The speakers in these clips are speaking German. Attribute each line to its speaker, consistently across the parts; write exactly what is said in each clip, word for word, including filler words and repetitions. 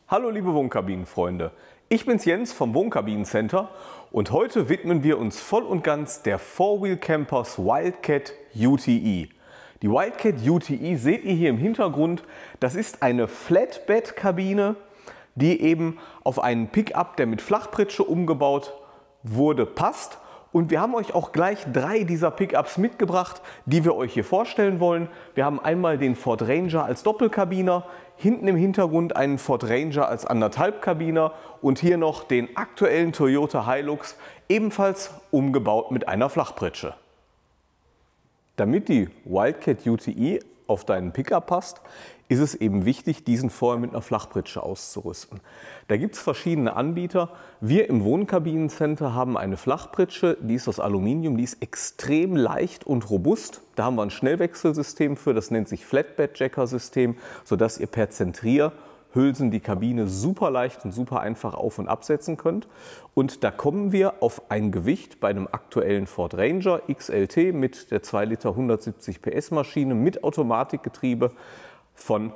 Speaker 1: Hallo liebe Wohnkabinenfreunde, ich bin's Jens vom Wohnkabinencenter und heute widmen wir uns voll und ganz der Four Wheel Campers Wildcat U T E. Die Wildcat U T E seht ihr hier im Hintergrund, das ist eine Flatbed-Kabine, die eben auf einen Pickup, der mit Flachpritsche umgebaut wurde, passt. Und wir haben euch auch gleich drei dieser Pickups mitgebracht, die wir euch hier vorstellen wollen. Wir haben einmal den Ford Ranger als Doppelkabiner, hinten im Hintergrund einen Ford Ranger als Anderthalbkabiner und hier noch den aktuellen Toyota Hilux, ebenfalls umgebaut mit einer Flachpritsche. Damit die Wildcat U T E auf deinen Pickup passt, ist es eben wichtig, diesen vorher mit einer Flachpritsche auszurüsten. Da gibt es verschiedene Anbieter. Wir im Wohnkabinencenter haben eine Flachpritsche, die ist aus Aluminium, die ist extrem leicht und robust. Da haben wir ein Schnellwechselsystem für, das nennt sich Flatbed-Jacker-System, sodass ihr per Zentrierhülsen die Kabine super leicht und super einfach auf- und absetzen könnt. Und da kommen wir auf ein Gewicht bei einem aktuellen Ford Ranger X L T mit der zwei Liter hundertsiebzig P S Maschine mit Automatikgetriebe von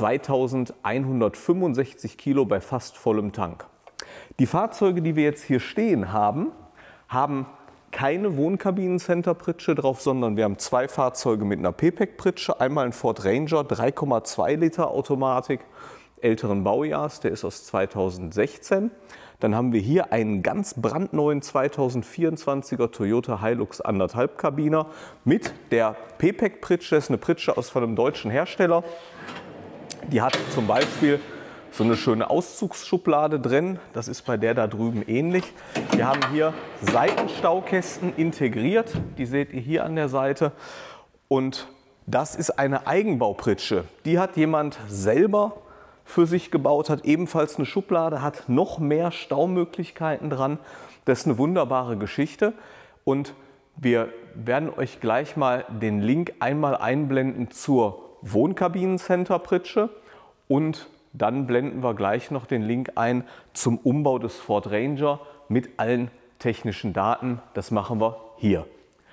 Speaker 1: zweitausendeinhundertfünfundsechzig Kilo bei fast vollem Tank. Die Fahrzeuge, die wir jetzt hier stehen haben, haben keine Wohnkabinencenter-Pritsche drauf, sondern wir haben zwei Fahrzeuge mit einer P PAC-Pritsche. Einmal ein Ford Ranger, drei Komma zwei Liter Automatik, älteren Baujahrs, der ist aus zweitausendsechzehn. Dann haben wir hier einen ganz brandneuen zweitausendvierundzwanziger Toyota Hilux Anderthalbkabiner mit der P PAC-Pritsche. Das ist eine Pritsche aus von einem deutschen Hersteller. Die hat zum Beispiel so eine schöne Auszugsschublade drin. Das ist bei der da drüben ähnlich. Wir haben hier Seitenstaukästen integriert. Die seht ihr hier an der Seite. Und das ist eine Eigenbaupritsche. Die hat jemand selber für sich gebaut, hat ebenfalls eine Schublade, hat noch mehr Staumöglichkeiten dran. Das ist eine wunderbare Geschichte. Und wir werden euch gleich mal den Link einmal einblenden zur Wohnkabinencenter-Pritsche und dann blenden wir gleich noch den Link ein zum Umbau des Ford Ranger mit allen technischen Daten. Das machen wir hier.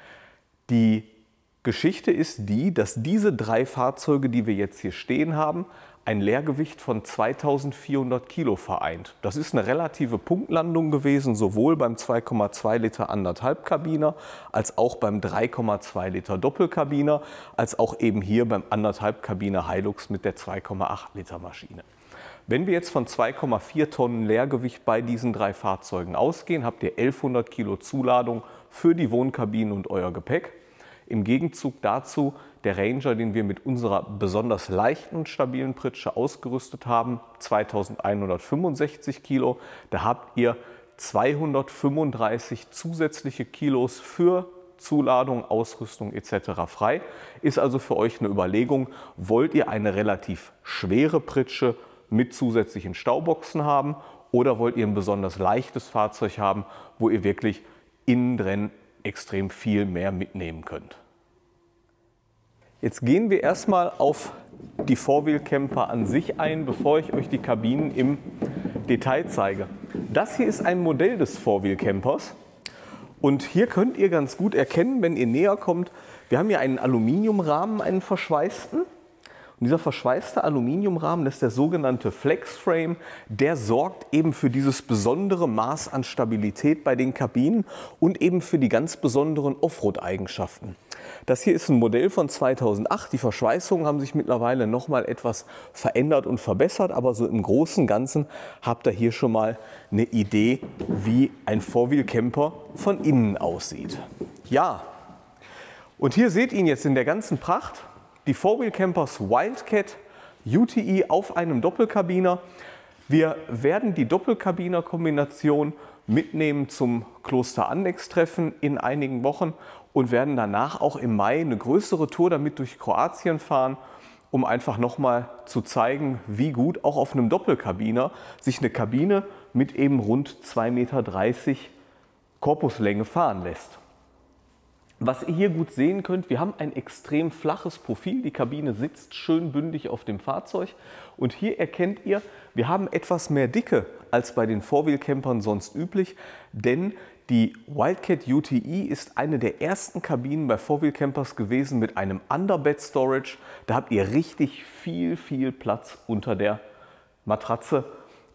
Speaker 1: Die Geschichte ist die, dass diese drei Fahrzeuge, die wir jetzt hier stehen haben, ein Leergewicht von zweitausendvierhundert Kilo vereint. Das ist eine relative Punktlandung gewesen, sowohl beim zwei Komma zwei Liter Anderthalbkabiner als auch beim drei Komma zwei Liter Doppelkabiner, als auch eben hier beim Anderthalbkabiner Hilux mit der zwei Komma acht Liter Maschine. Wenn wir jetzt von zwei Komma vier Tonnen Leergewicht bei diesen drei Fahrzeugen ausgehen, habt ihr elfhundert Kilo Zuladung für die Wohnkabine und euer Gepäck. Im Gegenzug dazu der Ranger, den wir mit unserer besonders leichten und stabilen Pritsche ausgerüstet haben, zweitausendeinhundertfünfundsechzig Kilo. Da habt ihr zweihundertfünfunddreißig zusätzliche Kilos für Zuladung, Ausrüstung et cetera frei. Ist also für euch eine Überlegung, wollt ihr eine relativ schwere Pritsche mit zusätzlichen Stauboxen haben oder wollt ihr ein besonders leichtes Fahrzeug haben, wo ihr wirklich innen drin extrem viel mehr mitnehmen könnt. Jetzt gehen wir erstmal auf die Four Wheel Camper an sich ein, bevor ich euch die Kabinen im Detail zeige. Das hier ist ein Modell des Four Wheel Campers und hier könnt ihr ganz gut erkennen, wenn ihr näher kommt, wir haben hier einen Aluminiumrahmen, einen verschweißten. Und dieser verschweißte Aluminiumrahmen, das ist der sogenannte Flexframe, der sorgt eben für dieses besondere Maß an Stabilität bei den Kabinen und eben für die ganz besonderen Offroad-Eigenschaften. Das hier ist ein Modell von zweitausendacht. Die Verschweißungen haben sich mittlerweile noch mal etwas verändert und verbessert, aber so im Großen und Ganzen habt ihr hier schon mal eine Idee, wie ein Four Wheel Camper von innen aussieht. Ja, und hier seht ihr ihn jetzt in der ganzen Pracht. Die Four Wheel Campers Wildcat U T E auf einem Doppelkabiner. Wir werden die Doppelkabiner-Kombination mitnehmen zum Kloster-Annex-Treffen in einigen Wochen und werden danach auch im Mai eine größere Tour damit durch Kroatien fahren, um einfach nochmal zu zeigen, wie gut auch auf einem Doppelkabiner sich eine Kabine mit eben rund zwei Meter dreißig Korpuslänge fahren lässt. Was ihr hier gut sehen könnt, wir haben ein extrem flaches Profil. Die Kabine sitzt schön bündig auf dem Fahrzeug. Und hier erkennt ihr, wir haben etwas mehr Dicke als bei den Four Wheel Campern sonst üblich, denn die Wildcat U T E ist eine der ersten Kabinen bei Four Wheel Campers gewesen mit einem Underbed Storage. Da habt ihr richtig viel, viel Platz unter der Matratze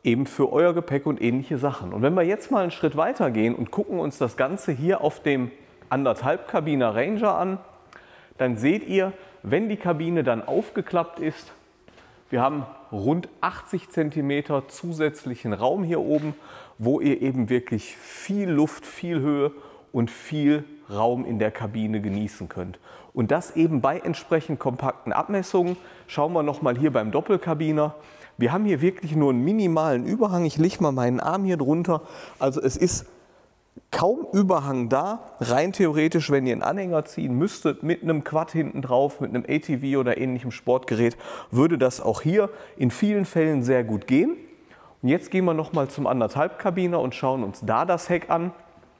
Speaker 1: eben für euer Gepäck und ähnliche Sachen. Und wenn wir jetzt mal einen Schritt weiter gehen und gucken uns das Ganze hier auf dem anderthalb Kabiner Ranger an, dann seht ihr, wenn die Kabine dann aufgeklappt ist, wir haben rund achtzig Zentimeter zusätzlichen Raum hier oben, wo ihr eben wirklich viel Luft, viel Höhe und viel Raum in der Kabine genießen könnt. Und das eben bei entsprechend kompakten Abmessungen. Schauen wir noch mal hier beim Doppelkabiner. Wir haben hier wirklich nur einen minimalen Überhang. Ich lege mal meinen Arm hier drunter. Also es ist kaum Überhang da. Rein theoretisch, wenn ihr einen Anhänger ziehen müsstet, mit einem Quad hinten drauf, mit einem A T V oder ähnlichem Sportgerät, würde das auch hier in vielen Fällen sehr gut gehen. Und jetzt gehen wir noch mal zum anderthalb Kabiner und schauen uns da das Heck an.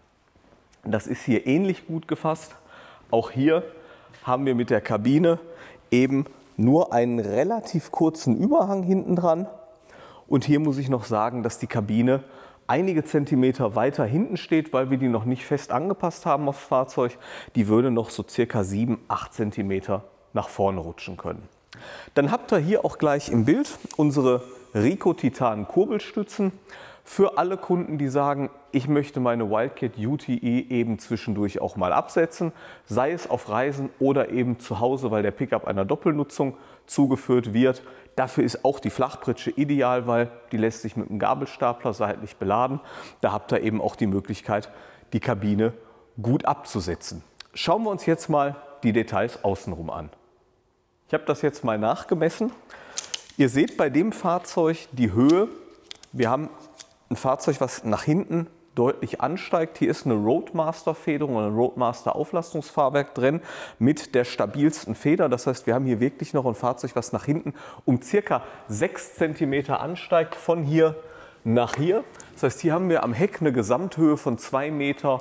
Speaker 1: Das ist hier ähnlich gut gefasst. Auch hier haben wir mit der Kabine eben nur einen relativ kurzen Überhang hinten dran. Und hier muss ich noch sagen, dass die Kabine einige Zentimeter weiter hinten steht, weil wir die noch nicht fest angepasst haben aufs Fahrzeug. Die würde noch so circa sieben, acht Zentimeter nach vorne rutschen können. Dann habt ihr hier auch gleich im Bild unsere Rico Titan Kurbelstützen. Für alle Kunden, die sagen, ich möchte meine Wildcat U T E eben zwischendurch auch mal absetzen, sei es auf Reisen oder eben zu Hause, weil der Pickup einer Doppelnutzung zugeführt wird. Dafür ist auch die Flachpritsche ideal, weil die lässt sich mit einem Gabelstapler seitlich beladen. Da habt ihr eben auch die Möglichkeit, die Kabine gut abzusetzen. Schauen wir uns jetzt mal die Details außenrum an. Ich habe das jetzt mal nachgemessen. Ihr seht bei dem Fahrzeug die Höhe. Wir haben ein Fahrzeug, was nach hinten deutlich ansteigt. Hier ist eine Roadmaster-Federung oder ein Roadmaster-Auflastungsfahrwerk drin mit der stabilsten Feder. Das heißt, wir haben hier wirklich noch ein Fahrzeug, was nach hinten um circa sechs Zentimeter ansteigt, von hier nach hier. Das heißt, hier haben wir am Heck eine Gesamthöhe von zwei Meter,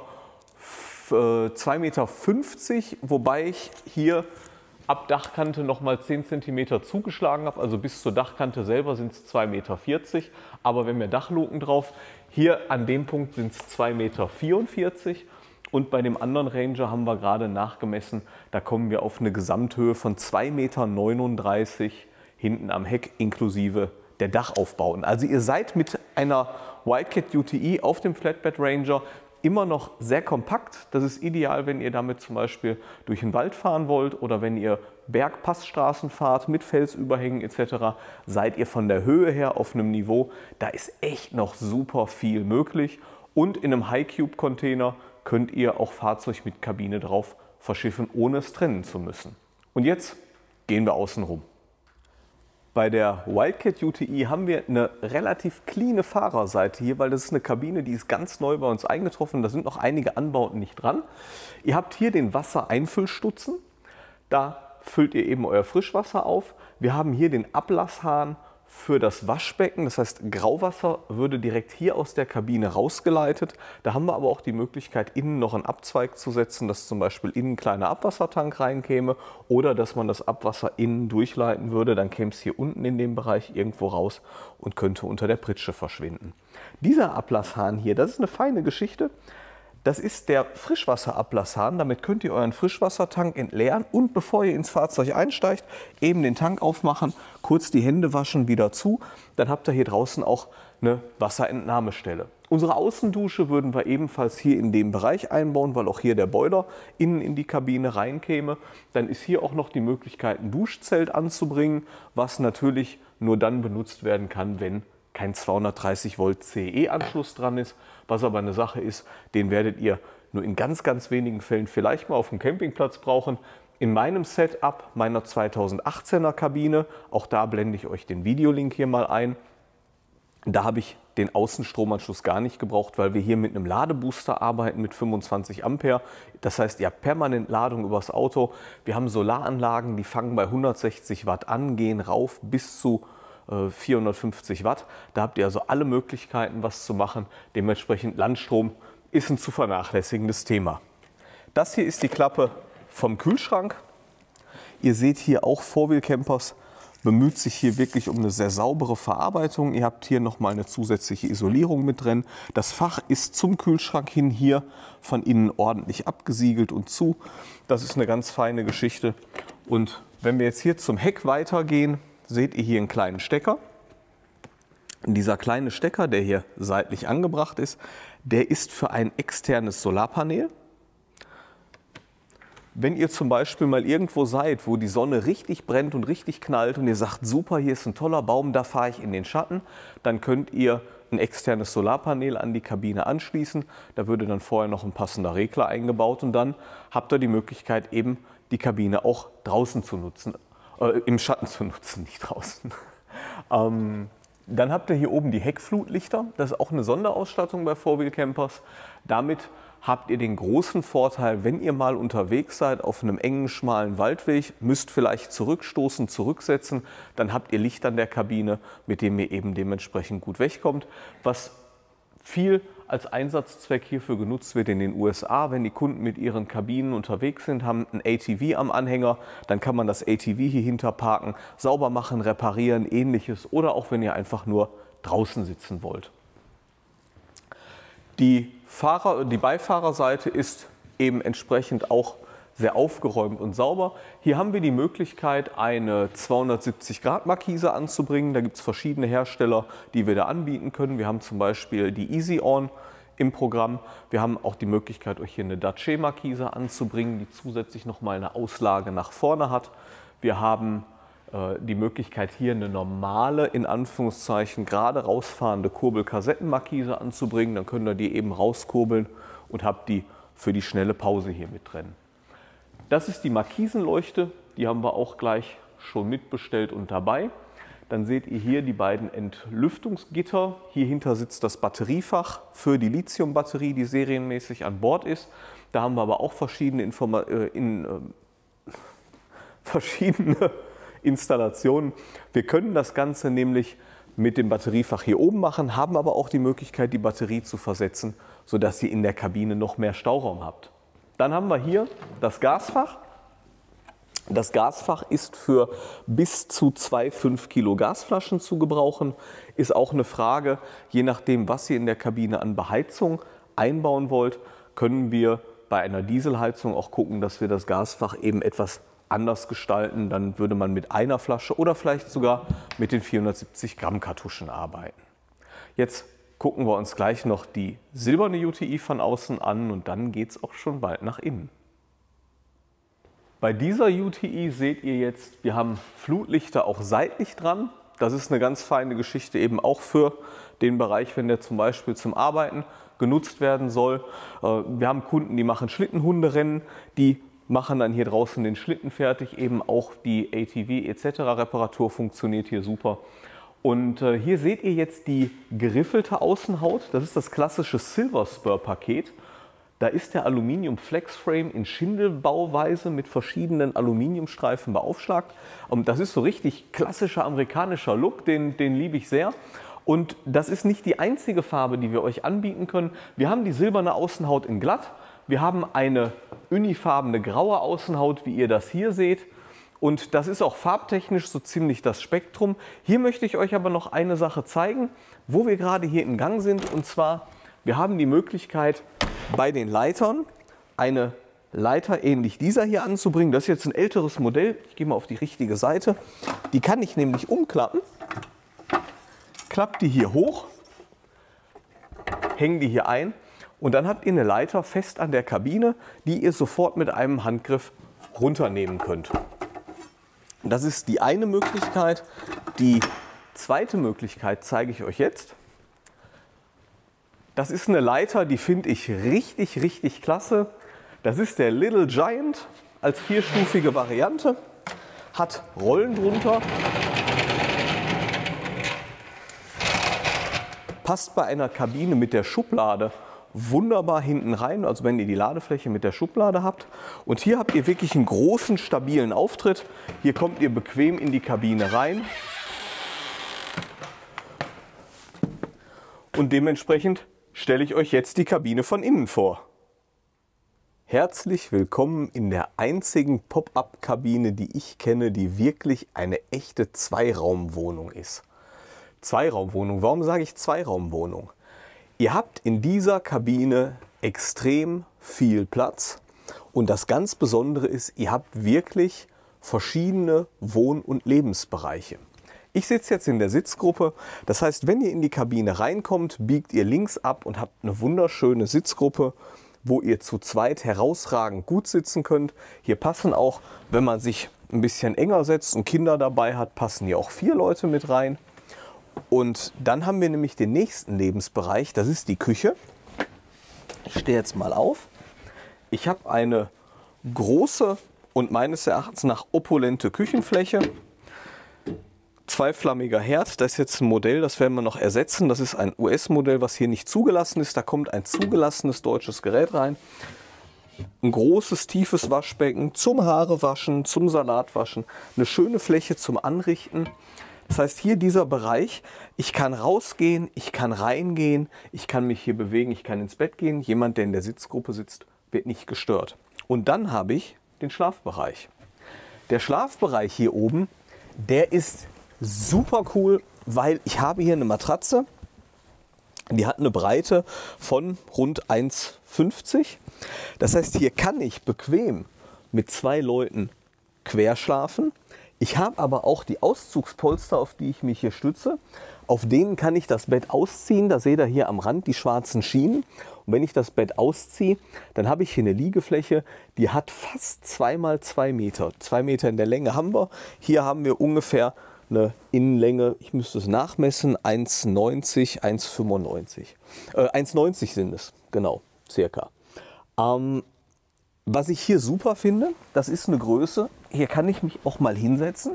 Speaker 1: äh, zwei Meter fünfzig, wobei ich hier ab Dachkante noch mal zehn Zentimeter zugeschlagen habe, also bis zur Dachkante selber sind es zwei Meter vierzig, aber wenn wir Dachluken drauf, hier an dem Punkt sind es zwei Meter vierundvierzig und bei dem anderen Ranger haben wir gerade nachgemessen, da kommen wir auf eine Gesamthöhe von zwei Meter neununddreißig hinten am Heck inklusive der Dachaufbauten. Also ihr seid mit einer Wildcat U T E auf dem Flatbed Ranger immer noch sehr kompakt. Das ist ideal, wenn ihr damit zum Beispiel durch den Wald fahren wollt oder wenn ihr Bergpassstraßen fahrt mit Felsüberhängen et cetera. Seid ihr von der Höhe her auf einem Niveau, da ist echt noch super viel möglich. Und in einem High-Cube-Container könnt ihr auch Fahrzeug mit Kabine drauf verschiffen, ohne es trennen zu müssen. Und jetzt gehen wir außen rum. Bei der Wildcat U T E haben wir eine relativ cleane Fahrerseite hier, weil das ist eine Kabine, die ist ganz neu bei uns eingetroffen. Da sind noch einige Anbauten nicht dran. Ihr habt hier den Wassereinfüllstutzen. Da füllt ihr eben euer Frischwasser auf. Wir haben hier den Ablasshahn für das Waschbecken. Das heißt, Grauwasser würde direkt hier aus der Kabine rausgeleitet. Da haben wir aber auch die Möglichkeit, innen noch einen Abzweig zu setzen, dass zum Beispiel innen ein kleiner Abwassertank reinkäme oder dass man das Abwasser innen durchleiten würde. Dann käme es hier unten in dem Bereich irgendwo raus und könnte unter der Pritsche verschwinden. Dieser Ablasshahn hier, das ist eine feine Geschichte. Das ist der Frischwasserablasshahn. Damit könnt ihr euren Frischwassertank entleeren und bevor ihr ins Fahrzeug einsteigt, eben den Tank aufmachen, kurz die Hände waschen, wieder zu. Dann habt ihr hier draußen auch eine Wasserentnahmestelle. Unsere Außendusche würden wir ebenfalls hier in dem Bereich einbauen, weil auch hier der Boiler innen in die Kabine reinkäme. Dann ist hier auch noch die Möglichkeit, ein Duschzelt anzubringen, was natürlich nur dann benutzt werden kann, wenn kein zweihundertdreißig Volt C E-Anschluss dran ist, was aber eine Sache ist, den werdet ihr nur in ganz, ganz wenigen Fällen vielleicht mal auf dem Campingplatz brauchen. In meinem Setup meiner zweitausendachtzehner Kabine, auch da blende ich euch den Videolink hier mal ein, da habe ich den Außenstromanschluss gar nicht gebraucht, weil wir hier mit einem Ladebooster arbeiten mit fünfundzwanzig Ampere. Das heißt, ihr habt permanent Ladung übers Auto. Wir haben Solaranlagen, die fangen bei hundertsechzig Watt an, gehen rauf bis zu vierhundertfünfzig Watt. Da habt ihr also alle Möglichkeiten, was zu machen. Dementsprechend Landstrom ist ein zu vernachlässigendes Thema. Das hier ist die Klappe vom Kühlschrank. Ihr seht hier auch, four wheel Campers bemüht sich hier wirklich um eine sehr saubere Verarbeitung. Ihr habt hier nochmal eine zusätzliche Isolierung mit drin. Das Fach ist zum Kühlschrank hin hier von innen ordentlich abgesiegelt und zu. Das ist eine ganz feine Geschichte. Und wenn wir jetzt hier zum Heck weitergehen, seht ihr hier einen kleinen Stecker. Dieser kleine Stecker, der hier seitlich angebracht ist, der ist für ein externes Solarpanel. Wenn ihr zum Beispiel mal irgendwo seid, wo die Sonne richtig brennt und richtig knallt und ihr sagt, super, hier ist ein toller Baum, da fahre ich in den Schatten, dann könnt ihr ein externes Solarpanel an die Kabine anschließen. Da würde dann vorher noch ein passender Regler eingebaut und dann habt ihr die Möglichkeit, eben die Kabine auch draußen zu nutzen, äh, im Schatten zu nutzen, nicht draußen. ähm, Dann habt ihr hier oben die Heckflutlichter. Das ist auch eine Sonderausstattung bei Four Wheel Campers. Damit habt ihr den großen Vorteil, wenn ihr mal unterwegs seid auf einem engen, schmalen Waldweg, müsst vielleicht zurückstoßen, zurücksetzen, dann habt ihr Licht an der Kabine, mit dem ihr eben dementsprechend gut wegkommt. Was viel als Einsatzzweck hierfür genutzt wird in den U S A, wenn die Kunden mit ihren Kabinen unterwegs sind, haben ein A T V am Anhänger, dann kann man das A T V hier hinter parken, sauber machen, reparieren, ähnliches, oder auch wenn ihr einfach nur draußen sitzen wollt. Die, Fahrer, die Beifahrerseite ist eben entsprechend auch sehr aufgeräumt und sauber. Hier haben wir die Möglichkeit, eine zweihundertsiebzig Grad Markise anzubringen. Da gibt es verschiedene Hersteller, die wir da anbieten können. Wir haben zum Beispiel die Easy On im Programm. Wir haben auch die Möglichkeit, euch hier eine Dacia Markise anzubringen, die zusätzlich noch mal eine Auslage nach vorne hat. Wir haben äh, die Möglichkeit, hier eine normale, in Anführungszeichen, gerade rausfahrende Kurbelkassettenmarkise anzubringen. Dann könnt ihr die eben rauskurbeln und habt die für die schnelle Pause hier mit drin. Das ist die Markisenleuchte, die haben wir auch gleich schon mitbestellt und dabei. Dann seht ihr hier die beiden Entlüftungsgitter. Hier hinter sitzt das Batteriefach für die Lithium-Batterie, die serienmäßig an Bord ist. Da haben wir aber auch verschiedene, Informa äh, in, äh, verschiedene Installationen. Wir können das Ganze nämlich mit dem Batteriefach hier oben machen, haben aber auch die Möglichkeit, die Batterie zu versetzen, sodass ihr in der Kabine noch mehr Stauraum habt. Dann haben wir hier das Gasfach. Das Gasfach ist für bis zu zwei fünf Kilo Gasflaschen zu gebrauchen. Ist auch eine Frage, je nachdem, was ihr in der Kabine an Beheizung einbauen wollt, können wir bei einer Dieselheizung auch gucken, dass wir das Gasfach eben etwas anders gestalten. Dann würde man mit einer Flasche oder vielleicht sogar mit den vierhundertsiebzig Gramm Kartuschen arbeiten. Jetzt gucken wir uns gleich noch die silberne U T I von außen an und dann geht es auch schon bald nach innen. Bei dieser U T I seht ihr jetzt, wir haben Flutlichter auch seitlich dran. Das ist eine ganz feine Geschichte eben auch für den Bereich, wenn der zum Beispiel zum Arbeiten genutzt werden soll. Wir haben Kunden, die machen Schlittenhunderennen, die machen dann hier draußen den Schlitten fertig. Eben auch die A T V et cetera Reparatur funktioniert hier super. Und äh, hier seht ihr jetzt die geriffelte Außenhaut. Das ist das klassische Silver Spur Paket. Da ist der Aluminium Flexframe in Schindelbauweise mit verschiedenen Aluminiumstreifen beaufschlagt. Und das ist so richtig klassischer amerikanischer Look, den, den liebe ich sehr. Und das ist nicht die einzige Farbe, die wir euch anbieten können. Wir haben die silberne Außenhaut in glatt. Wir haben eine unifarbene graue Außenhaut, wie ihr das hier seht. Und das ist auch farbtechnisch so ziemlich das Spektrum. Hier möchte ich euch aber noch eine Sache zeigen, wo wir gerade hier im Gang sind. Und zwar, wir haben die Möglichkeit, bei den Leitern eine Leiter ähnlich dieser hier anzubringen. Das ist jetzt ein älteres Modell. Ich gehe mal auf die richtige Seite. Die kann ich nämlich umklappen. Klappt die hier hoch, hängen die hier ein. Und dann habt ihr eine Leiter fest an der Kabine, die ihr sofort mit einem Handgriff runternehmen könnt. Das ist die eine Möglichkeit. Die zweite Möglichkeit zeige ich euch jetzt. Das ist eine Leiter, die finde ich richtig, richtig klasse. Das ist der Little Giant als vierstufige Variante. Hat Rollen drunter. Passt bei einer Kabine mit der Schublade wunderbar hinten rein, also wenn ihr die Ladefläche mit der Schublade habt. Und hier habt ihr wirklich einen großen, stabilen Auftritt. Hier kommt ihr bequem in die Kabine rein. Und dementsprechend stelle ich euch jetzt die Kabine von innen vor. Herzlich willkommen in der einzigen Pop-up-Kabine, die ich kenne, die wirklich eine echte Zweiraumwohnung ist. Zweiraumwohnung. Warum sage ich Zweiraumwohnung? Ihr habt in dieser Kabine extrem viel Platz und das ganz Besondere ist, ihr habt wirklich verschiedene Wohn- und Lebensbereiche. Ich sitze jetzt in der Sitzgruppe. Das heißt, wenn ihr in die Kabine reinkommt, biegt ihr links ab und habt eine wunderschöne Sitzgruppe, wo ihr zu zweit herausragend gut sitzen könnt. Hier passen auch, wenn man sich ein bisschen enger setzt und Kinder dabei hat, passen hier auch vier Leute mit rein. Und dann haben wir nämlich den nächsten Lebensbereich, das ist die Küche. Ich stehe jetzt mal auf. Ich habe eine große und meines Erachtens nach opulente Küchenfläche. Zweiflammiger Herd, das ist jetzt ein Modell, das werden wir noch ersetzen. Das ist ein U S-Modell, was hier nicht zugelassen ist. Da kommt ein zugelassenes deutsches Gerät rein. Ein großes, tiefes Waschbecken zum Haarewaschen, zum Salatwaschen. Eine schöne Fläche zum Anrichten. Das heißt, hier dieser Bereich, ich kann rausgehen, ich kann reingehen, ich kann mich hier bewegen, ich kann ins Bett gehen. Jemand, der in der Sitzgruppe sitzt, wird nicht gestört. Und dann habe ich den Schlafbereich. Der Schlafbereich hier oben, der ist super cool, weil ich habe hier eine Matratze, die hat eine Breite von rund eins fünfzig. Das heißt, hier kann ich bequem mit zwei Leuten quer schlafen. Ich habe aber auch die Auszugspolster, auf die ich mich hier stütze. Auf denen kann ich das Bett ausziehen. Da seht ihr hier am Rand die schwarzen Schienen. Und wenn ich das Bett ausziehe, dann habe ich hier eine Liegefläche, die hat fast zwei mal zwei Meter. Zwei Meter in der Länge haben wir. Hier haben wir ungefähr eine Innenlänge, ich müsste es nachmessen, eins neunzig, eins fünfundneunzig. Äh, eins neunzig sind es, genau, circa. Ähm, was ich hier super finde, das ist eine Größe. Hier kann ich mich auch mal hinsetzen.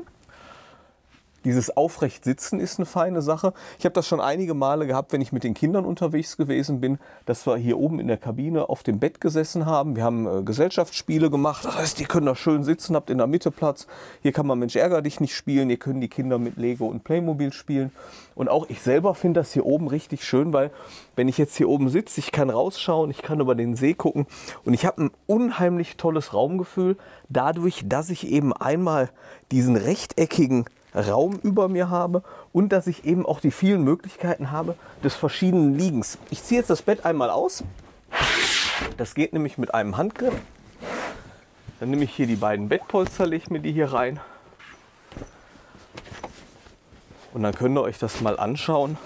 Speaker 1: Dieses aufrecht sitzen ist eine feine Sache. Ich habe das schon einige Male gehabt, wenn ich mit den Kindern unterwegs gewesen bin, dass wir hier oben in der Kabine auf dem Bett gesessen haben. Wir haben äh, Gesellschaftsspiele gemacht. Das heißt, ihr könnt da schön sitzen, habt in der Mitte Platz. Hier kann man Mensch ärger dich nicht spielen. Hier können die Kinder mit Lego und Playmobil spielen. Und auch ich selber finde das hier oben richtig schön, weil wenn ich jetzt hier oben sitze, ich kann rausschauen, ich kann über den See gucken. Und ich habe ein unheimlich tolles Raumgefühl, dadurch, dass ich eben einmal diesen rechteckigen Raum über mir habe und dass ich eben auch die vielen Möglichkeiten habe des verschiedenen Liegens. Ich ziehe jetzt das Bett einmal aus. Das geht nämlich mit einem Handgriff. Dann nehme ich hier die beiden Bettpolster, lege mir die hier rein. Und dann könnt ihr euch das mal anschauen,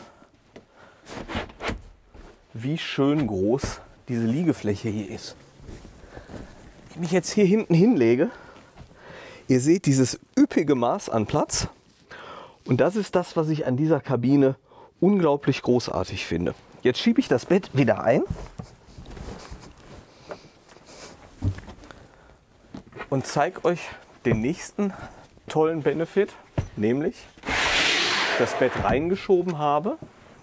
Speaker 1: wie schön groß diese Liegefläche hier ist. Wenn ich mich jetzt hier hinten hinlege, ihr seht dieses üppige Maß an Platz. Und das ist das, was ich an dieser Kabine unglaublich großartig finde. Jetzt schiebe ich das Bett wieder ein und zeige euch den nächsten tollen Benefit, nämlich das Bett reingeschoben habe,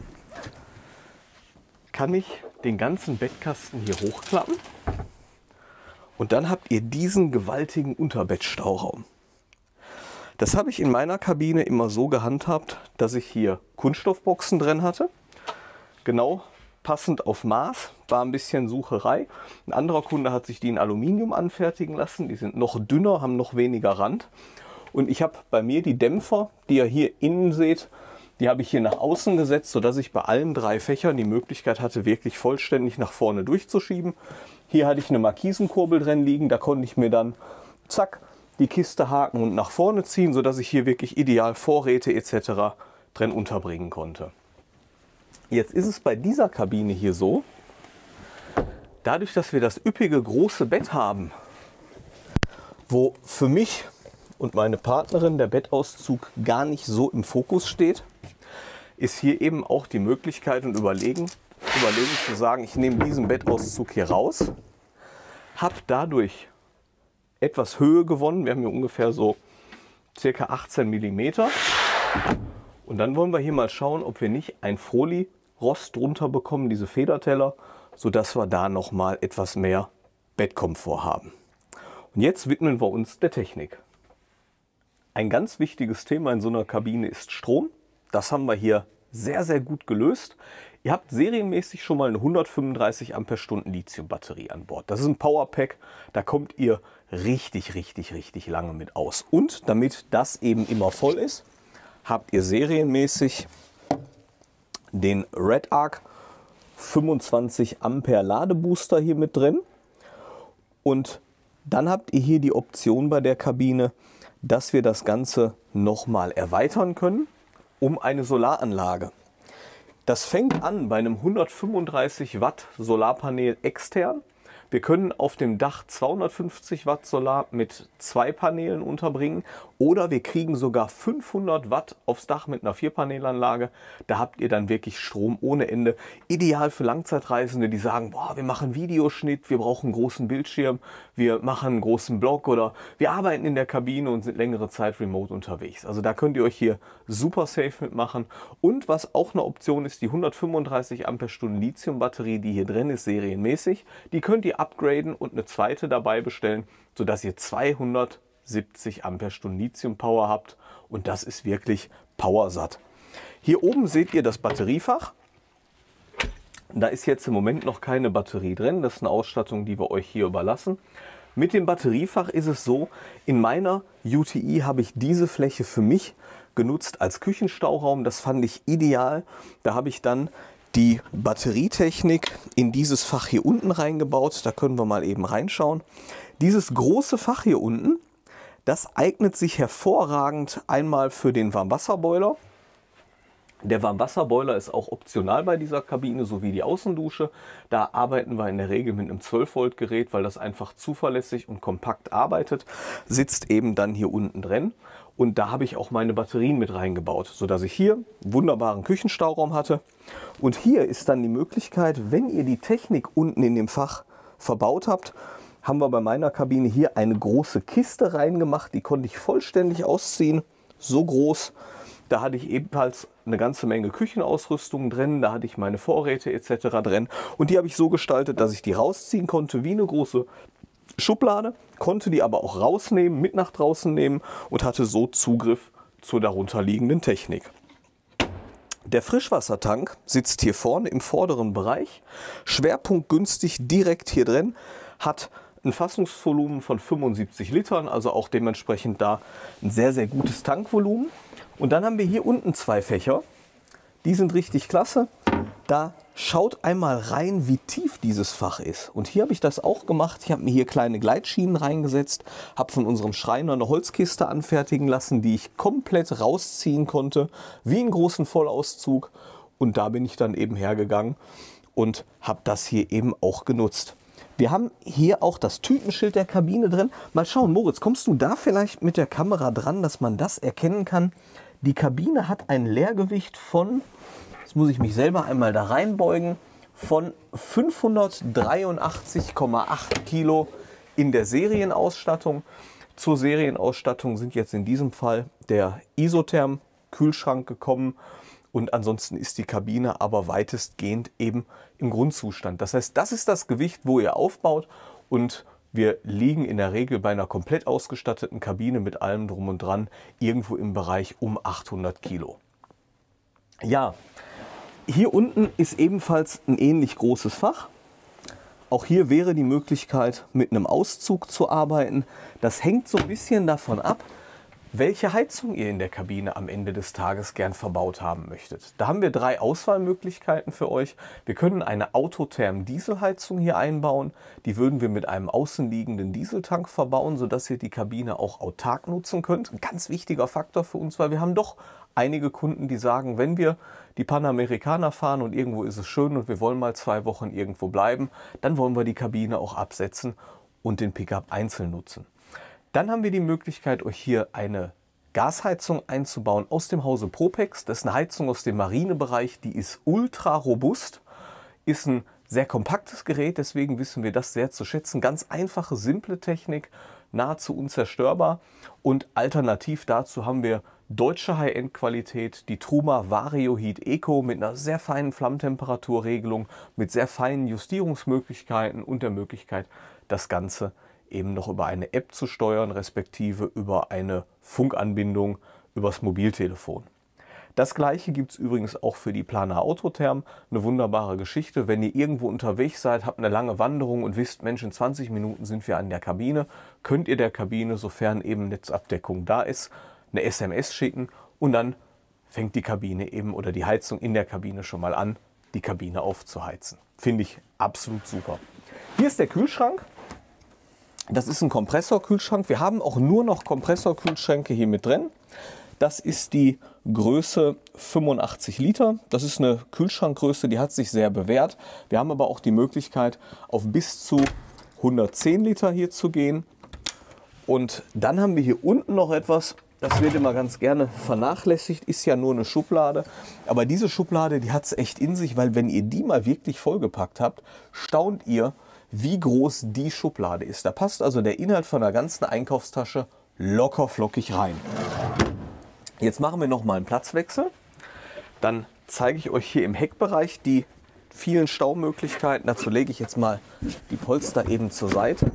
Speaker 1: kann ich den ganzen Bettkasten hier hochklappen und dann habt ihr diesen gewaltigen Unterbettstauraum. Das habe ich in meiner Kabine immer so gehandhabt, dass ich hier Kunststoffboxen drin hatte. Genau passend auf Maß, war ein bisschen Sucherei. Ein anderer Kunde hat sich die in Aluminium anfertigen lassen. Die sind noch dünner, haben noch weniger Rand. Und ich habe bei mir die Dämpfer, die ihr hier innen seht, die habe ich hier nach außen gesetzt, sodass ich bei allen drei Fächern die Möglichkeit hatte, wirklich vollständig nach vorne durchzuschieben. Hier hatte ich eine Markisenkurbel drin liegen, da konnte ich mir dann, zack, die Kiste haken und nach vorne ziehen, sodass ich hier wirklich ideal Vorräte et cetera drin unterbringen konnte. Jetzt ist es bei dieser Kabine hier so, dadurch, dass wir das üppige große Bett haben, wo für mich und meine Partnerin der Bettauszug gar nicht so im Fokus steht, ist hier eben auch die Möglichkeit und Überlegen, Überlegen zu sagen, ich nehme diesen Bettauszug hier raus, habe dadurch etwas Höhe gewonnen. Wir haben hier ungefähr so circa achtzehn Millimeter. Und dann wollen wir hier mal schauen, ob wir nicht ein Foli-Rost drunter bekommen, diese Federteller, sodass wir da nochmal etwas mehr Bettkomfort haben. Und jetzt widmen wir uns der Technik. Ein ganz wichtiges Thema in so einer Kabine ist Strom. Das haben wir hier sehr, sehr gut gelöst. Ihr habt serienmäßig schon mal eine hundertfünfunddreißig Ampere-Stunden Lithium-Batterie an Bord. Das ist ein Powerpack, da kommt ihr richtig, richtig, richtig lange mit aus. Und damit das eben immer voll ist, habt ihr serienmäßig den RedArc fünfundzwanzig Ampere Ladebooster hier mit drin. Und dann habt ihr hier die Option bei der Kabine, dass wir das Ganze nochmal erweitern können. um eine Solaranlage. Das fängt an bei einem hundertfünfunddreißig Watt Solarpanel extern. Wir können auf dem Dach zweihundertfünfzig Watt Solar mit zwei Paneelen unterbringen oder wir kriegen sogar fünfhundert Watt aufs Dach mit einer Vierpanelanlage. Da habt ihr dann wirklich Strom ohne Ende. Ideal für Langzeitreisende, die sagen, boah, wir machen Videoschnitt, wir brauchen einen großen Bildschirm, wir machen einen großen Blog oder wir arbeiten in der Kabine und sind längere Zeit remote unterwegs. Also da könnt ihr euch hier super safe mitmachen. Und was auch eine Option ist, die hundertfünfunddreißig Ampere-Stunden Lithium-Batterie, die hier drin ist, serienmäßig, die könnt ihr upgraden und eine zweite dabei bestellen, sodass ihr zweihundertsiebzig Ampere-Stunden Lithium-Power habt und das ist wirklich powersatt. Hier oben seht ihr das Batteriefach. Da ist jetzt im Moment noch keine Batterie drin, das ist eine Ausstattung, die wir euch hier überlassen. Mit dem Batteriefach ist es so, in meiner U T I habe ich diese Fläche für mich genutzt als Küchenstauraum, das fand ich ideal. Da habe ich dann die Batterietechnik in dieses Fach hier unten reingebaut. Da können wir mal eben reinschauen. Dieses große Fach hier unten, das eignet sich hervorragend einmal für den Warmwasserboiler. Der Warmwasserboiler ist auch optional bei dieser Kabine, sowie die Außendusche. Da arbeiten wir in der Regel mit einem zwölf Volt Gerät, weil das einfach zuverlässig und kompakt arbeitet. Sitzt eben dann hier unten drin. Und da habe ich auch meine Batterien mit reingebaut, sodass ich hier einen wunderbaren Küchenstauraum hatte. Und hier ist dann die Möglichkeit, wenn ihr die Technik unten in dem Fach verbaut habt, haben wir bei meiner Kabine hier eine große Kiste reingemacht. Die konnte ich vollständig ausziehen, so groß. Da hatte ich ebenfalls eine ganze Menge Küchenausrüstung drin, da hatte ich meine Vorräte et cetera drin. Und die habe ich so gestaltet, dass ich die rausziehen konnte wie eine große Schublade, konnte die aber auch rausnehmen, mit nach draußen nehmen und hatte so Zugriff zur darunterliegenden Technik. Der Frischwassertank sitzt hier vorne im vorderen Bereich, schwerpunktgünstig direkt hier drin, hat ein Fassungsvolumen von fünfundsiebzig Litern, also auch dementsprechend da ein sehr, sehr gutes Tankvolumen. Und dann haben wir hier unten zwei Fächer, die sind richtig klasse. Da schaut einmal rein, wie tief dieses Fach ist. Und hier habe ich das auch gemacht. Ich habe mir hier kleine Gleitschienen reingesetzt, habe von unserem Schreiner eine Holzkiste anfertigen lassen, die ich komplett rausziehen konnte, wie einen großen Vollauszug. Und da bin ich dann eben hergegangen und habe das hier eben auch genutzt. Wir haben hier auch das Typenschild der Kabine drin. Mal schauen, Moritz, kommst du da vielleicht mit der Kamera dran, dass man das erkennen kann? Die Kabine hat ein Leergewicht von, jetzt muss ich mich selber einmal da reinbeugen, von fünfhundertdreiundachtzig Komma acht Kilo in der Serienausstattung. Zur Serienausstattung sind jetzt in diesem Fall der Isotherm-Kühlschrank gekommen. Und ansonsten ist die Kabine aber weitestgehend eben im Grundzustand. Das heißt, das ist das Gewicht, wo ihr aufbaut und wir liegen in der Regel bei einer komplett ausgestatteten Kabine mit allem drum und dran irgendwo im Bereich um achthundert Kilo. Ja, hier unten ist ebenfalls ein ähnlich großes Fach. Auch hier wäre die Möglichkeit, mit einem Auszug zu arbeiten. Das hängt so ein bisschen davon ab, welche Heizung ihr in der Kabine am Ende des Tages gern verbaut haben möchtet. Da haben wir drei Auswahlmöglichkeiten für euch. Wir können eine Autotherm-Dieselheizung hier einbauen. Die würden wir mit einem außenliegenden Dieseltank verbauen, sodass ihr die Kabine auch autark nutzen könnt. Ein ganz wichtiger Faktor für uns, weil wir haben doch einige Kunden, die sagen, wenn wir die Panamericana fahren und irgendwo ist es schön und wir wollen mal zwei Wochen irgendwo bleiben, dann wollen wir die Kabine auch absetzen und den Pickup einzeln nutzen. Dann haben wir die Möglichkeit, euch hier eine Gasheizung einzubauen aus dem Hause Propex. Das ist eine Heizung aus dem Marinebereich, die ist ultra robust, ist ein sehr kompaktes Gerät, deswegen wissen wir das sehr zu schätzen. Ganz einfache, simple Technik, nahezu unzerstörbar. Und alternativ dazu haben wir deutsche High-End-Qualität, die Truma Vario Heat Eco mit einer sehr feinen Flammentemperaturregelung, mit sehr feinen Justierungsmöglichkeiten und der Möglichkeit, das Ganze eben noch über eine App zu steuern, respektive über eine Funkanbindung übers Mobiltelefon. Das gleiche gibt es übrigens auch für die Planar Autotherm. Eine wunderbare Geschichte. Wenn ihr irgendwo unterwegs seid, habt eine lange Wanderung und wisst, Mensch, in zwanzig Minuten sind wir an der Kabine, könnt ihr der Kabine, sofern eben Netzabdeckung da ist, eine S M S schicken und dann fängt die Kabine eben oder die Heizung in der Kabine schon mal an, die Kabine aufzuheizen. Finde ich absolut super. Hier ist der Kühlschrank. Das ist ein Kompressorkühlschrank. Wir haben auch nur noch Kompressorkühlschränke hier mit drin. Das ist die Größe fünfundachtzig Liter. Das ist eine Kühlschrankgröße, die hat sich sehr bewährt. Wir haben aber auch die Möglichkeit, auf bis zu hundertzehn Liter hier zu gehen. Und dann haben wir hier unten noch etwas, das wird immer ganz gerne vernachlässigt, ist ja nur eine Schublade. Aber diese Schublade, die hat es echt in sich, weil wenn ihr die mal wirklich vollgepackt habt, staunt ihr, wie groß die Schublade ist. Da passt also der Inhalt von der ganzen Einkaufstasche locker flockig rein. Jetzt machen wir noch mal einen Platzwechsel. Dann zeige ich euch hier im Heckbereich die vielen Staumöglichkeiten. Dazu lege ich jetzt mal die Polster eben zur Seite.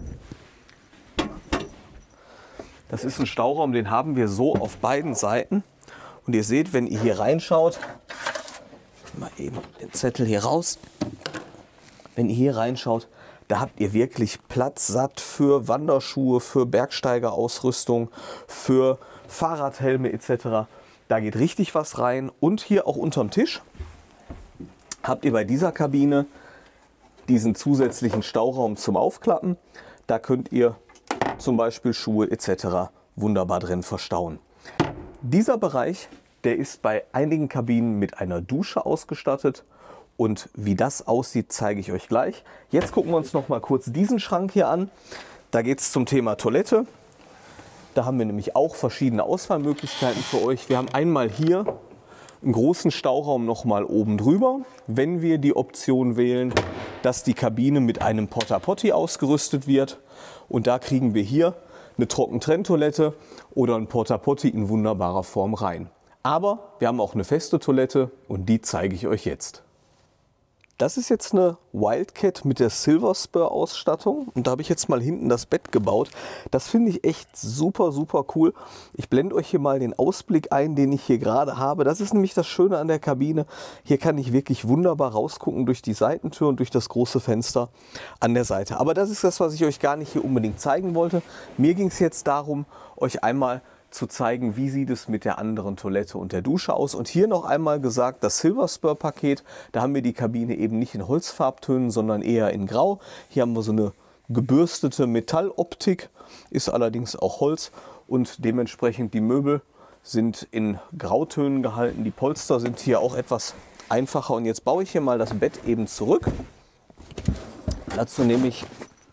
Speaker 1: Das ist ein Stauraum, den haben wir so auf beiden Seiten. Und ihr seht, wenn ihr hier reinschaut, mal eben den Zettel hier raus. Wenn ihr hier reinschaut, da habt ihr wirklich Platz satt für Wanderschuhe, für Bergsteigerausrüstung, für Fahrradhelme et cetera. Da geht richtig was rein. Und hier auch unterm Tisch habt ihr bei dieser Kabine diesen zusätzlichen Stauraum zum Aufklappen. Da könnt ihr zum Beispiel Schuhe et cetera wunderbar drin verstauen. Dieser Bereich, der ist bei einigen Kabinen mit einer Dusche ausgestattet. Und wie das aussieht, zeige ich euch gleich. Jetzt gucken wir uns noch mal kurz diesen Schrank hier an. Da geht es zum Thema Toilette. Da haben wir nämlich auch verschiedene Auswahlmöglichkeiten für euch. Wir haben einmal hier einen großen Stauraum noch mal oben drüber, wenn wir die Option wählen, dass die Kabine mit einem Porta Potty ausgerüstet wird. Und da kriegen wir hier eine Trockentrenntoilette oder ein Porta Potty in wunderbarer Form rein. Aber wir haben auch eine feste Toilette und die zeige ich euch jetzt. Das ist jetzt eine Wildcat mit der Silver Spur Ausstattung und da habe ich jetzt mal hinten das Bett gebaut. Das finde ich echt super, super cool. Ich blende euch hier mal den Ausblick ein, den ich hier gerade habe. Das ist nämlich das Schöne an der Kabine. Hier kann ich wirklich wunderbar rausgucken durch die Seitentür und durch das große Fenster an der Seite. Aber das ist das, was ich euch gar nicht hier unbedingt zeigen wollte. Mir ging es jetzt darum, euch einmal zu zeigen, wie sieht es mit der anderen Toilette und der Dusche aus. Und hier noch einmal gesagt, das Silver Spur Paket, da haben wir die Kabine eben nicht in Holzfarbtönen, sondern eher in Grau. Hier haben wir so eine gebürstete Metalloptik, ist allerdings auch Holz und dementsprechend die Möbel sind in Grautönen gehalten. Die Polster sind hier auch etwas einfacher. Und jetzt baue ich hier mal das Bett eben zurück. Dazu nehme ich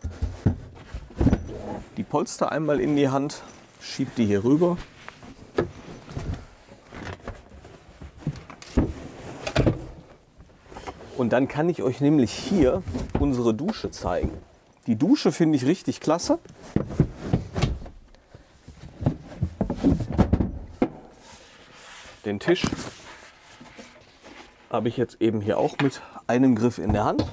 Speaker 1: die Polster einmal in die Hand. Schiebt die hier rüber. Und dann kann ich euch nämlich hier unsere Dusche zeigen. Die Dusche finde ich richtig klasse. Den Tisch habe ich jetzt eben hier auch mit einem Griff in der Hand.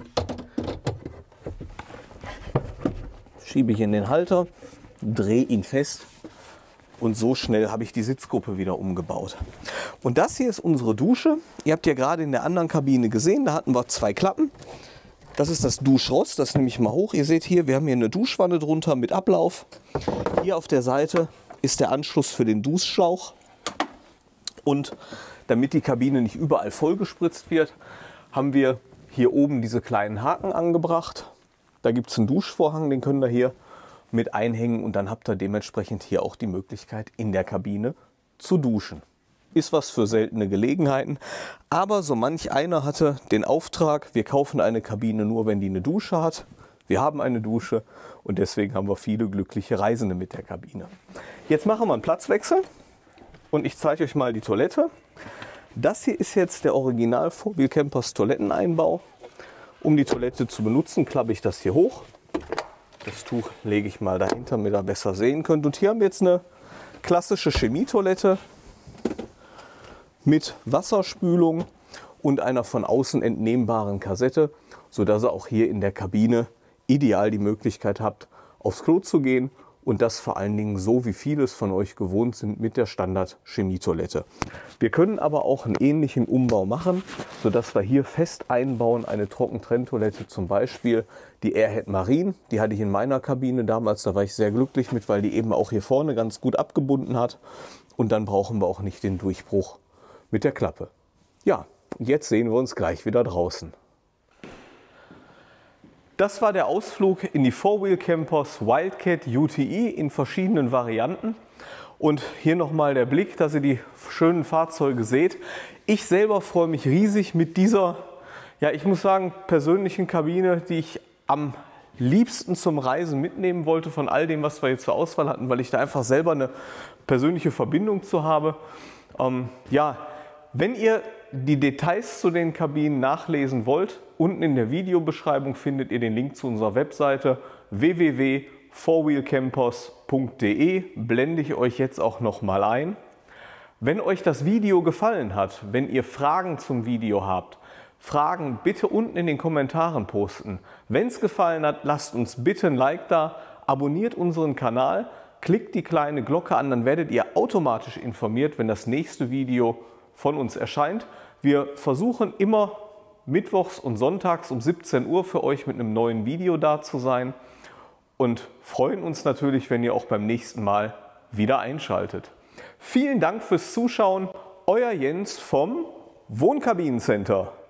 Speaker 1: Schiebe ich in den Halter. Drehe ihn fest und so schnell habe ich die Sitzgruppe wieder umgebaut. Und das hier ist unsere Dusche. Ihr habt ja gerade in der anderen Kabine gesehen, da hatten wir zwei Klappen. Das ist das Duschrost, das nehme ich mal hoch. Ihr seht hier, wir haben hier eine Duschwanne drunter mit Ablauf. Hier auf der Seite ist der Anschluss für den Duschschlauch. Und damit die Kabine nicht überall vollgespritzt wird, haben wir hier oben diese kleinen Haken angebracht. Da gibt es einen Duschvorhang, den könnt ihr hier mit einhängen und dann habt ihr dementsprechend hier auch die Möglichkeit, in der Kabine zu duschen. Ist was für seltene Gelegenheiten, aber so manch einer hatte den Auftrag, wir kaufen eine Kabine nur, wenn die eine Dusche hat. Wir haben eine Dusche und deswegen haben wir viele glückliche Reisende mit der Kabine. Jetzt machen wir einen Platzwechsel und ich zeige euch mal die Toilette. Das hier ist jetzt der Original vier Wheel Campers Toiletteneinbau. Um die Toilette zu benutzen, klappe ich das hier hoch. Das Tuch lege ich mal dahinter, damit ihr besser sehen könnt. Und hier haben wir jetzt eine klassische Chemietoilette mit Wasserspülung und einer von außen entnehmbaren Kassette, sodass ihr auch hier in der Kabine ideal die Möglichkeit habt, aufs Klo zu gehen. Und das vor allen Dingen so, wie viele es von euch gewohnt sind mit der Standard-Chemietoilette. Wir können aber auch einen ähnlichen Umbau machen, sodass wir hier fest einbauen, eine Trockentrenntoilette zum Beispiel, die Airhead Marine. Die hatte ich in meiner Kabine damals, da war ich sehr glücklich mit, weil die eben auch hier vorne ganz gut abgebunden hat. Und dann brauchen wir auch nicht den Durchbruch mit der Klappe. Ja, jetzt sehen wir uns gleich wieder draußen. Das war der Ausflug in die vier Wheel Campers Wildcat U T I in verschiedenen Varianten. Und hier nochmal der Blick, dass ihr die schönen Fahrzeuge seht. Ich selber freue mich riesig mit dieser, ja ich muss sagen, persönlichen Kabine, die ich am liebsten zum Reisen mitnehmen wollte von all dem, was wir jetzt zur Auswahl hatten, weil ich da einfach selber eine persönliche Verbindung zu habe. Ähm, ja, wenn ihr die Details zu den Kabinen nachlesen wollt, unten in der Videobeschreibung findet ihr den Link zu unserer Webseite w w w punkt four wheel campers punkt de, blende ich euch jetzt auch noch mal ein. Wenn euch das Video gefallen hat, wenn ihr Fragen zum Video habt, Fragen bitte unten in den Kommentaren posten. Wenn es gefallen hat, lasst uns bitte ein Like da, abonniert unseren Kanal, klickt die kleine Glocke an, dann werdet ihr automatisch informiert, wenn das nächste Video von uns erscheint. Wir versuchen immer mittwochs und sonntags um siebzehn Uhr für euch mit einem neuen Video da zu sein und freuen uns natürlich, wenn ihr auch beim nächsten Mal wieder einschaltet. Vielen Dank fürs Zuschauen, euer Jens vom Wohnkabinencenter.